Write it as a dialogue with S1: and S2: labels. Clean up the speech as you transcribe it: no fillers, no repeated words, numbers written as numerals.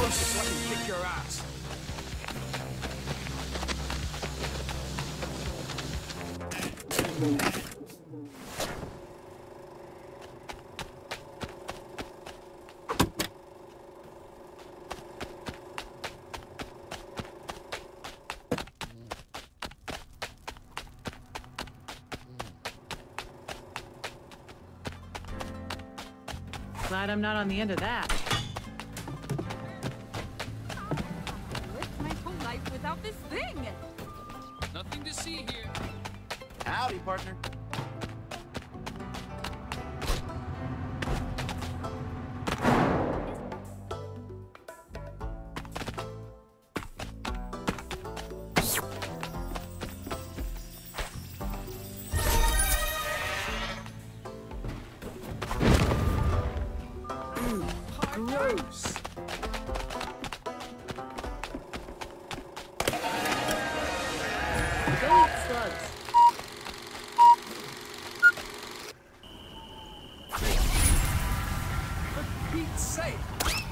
S1: closer so I can kick your ass.
S2: Glad I'm not on the end of that.
S3: Lived my whole life without this thing.
S1: Nothing to see here.
S4: Howdy, partner.
S1: Gross.
S2: Go eat slugs.
S1: For Pete's sake.